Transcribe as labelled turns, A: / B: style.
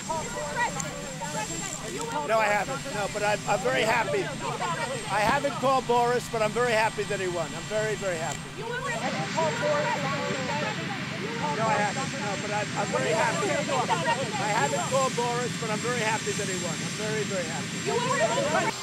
A: No, I haven't. No, but I'm very happy. I haven't called Boris, but I'm very happy that he won. I'm very, very happy. No, I haven't. No, but I'm very happy. I haven't called Boris, but I'm very happy that he won. I'm very, very happy.